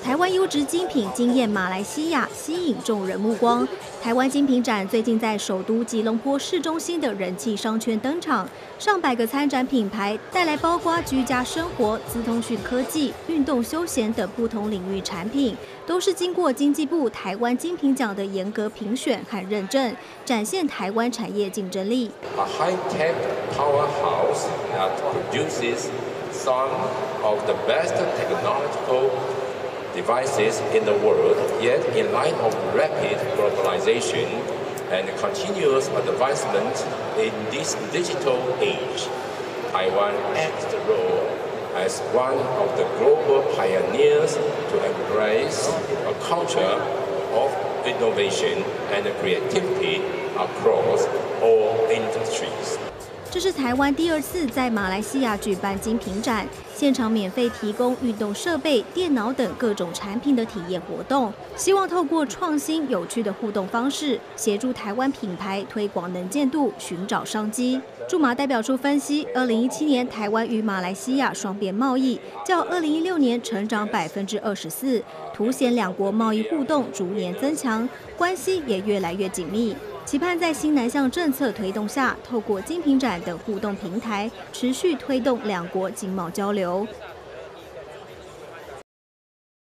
台湾优质精品惊艳马来西亚，吸引众人目光。台湾精品展最近在首都吉隆坡市中心的人气商圈登场，上百个参展品牌带来包括居家生活、资通讯科技、运动休闲等不同领域产品，都是经过经济部台湾精品奖的严格评选和认证，展现台湾产业竞争力。 A high-tech powerhouse that produces some of the best technological devices in the world, yet in light of rapid globalization and continuous advancement in this digital age, Taiwan acts the role as one of the global pioneers to embrace a culture of innovation and creativity across all industries. 这是台湾第2次在马来西亚举办精品展，现场免费提供运动设备、电脑等各种产品的体验活动，希望透过创新有趣的互动方式，协助台湾品牌推广能见度，寻找商机。驻马代表处分析，2017年台湾与马来西亚双边贸易较2016年成长24%，凸显两国贸易互动逐年增强，关系也越来越紧密。期盼在新南向政策推动下，透过精品展等互动平台，持续推动两国经贸交流。